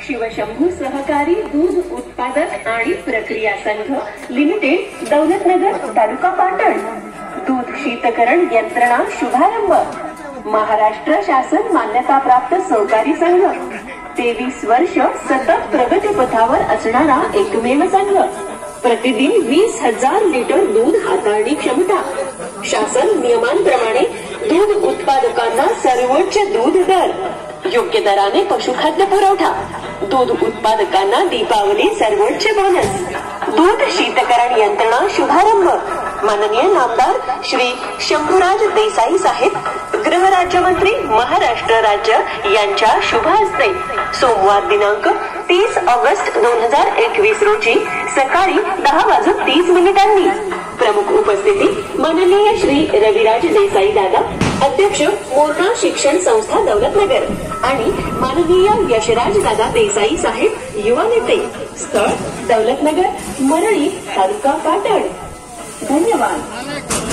शिवशंभू सहकारी दूध उत्पादक आणि प्रक्रिया संघ लिमिटेड, दौलतनगर, तालुका पाटण. दूध शीतकरण यंत्रणा शुभारंभ. महाराष्ट्र शासन मान्यता प्राप्त सहकारी संघ. 23 वर्ष सतत प्रगतीपथावर असणारा एकमेव संघ. प्रतिदिन 20,000 लिटर दूध हाताळणी क्षमता. शासन नियमांप्रमाणे दूध उत्पादकांना सर्वोच्च दूध दर. योग्य दराने पशुखाद्य पुरवठा. दूध उत्पादकांना दीपावली सर्वोच्च बोनस. दूध शीतकरण यंत्रणा शुभारंभ. माननीय नामदार श्री शंभूराज देसाई साहेब, गृह राज्यमंत्री, महाराष्ट्र राज्य यांच्या शुभ हस्ते सोमवार दिनांक 30 ऑगस्ट 2021 रोजी सकाळी 10:30 प्रमुख उपस्थिती माननीय श्री रविराज देसाई दादा, अध्यक्ष मोरणा शिक्षण संस्था दौलतनगर, आणि माननीय यशराज दादा देसाई साहेब, युवा नेते. स्थळ दौलतनगर, मरळी, तालुका पाटण. धन्यवाद.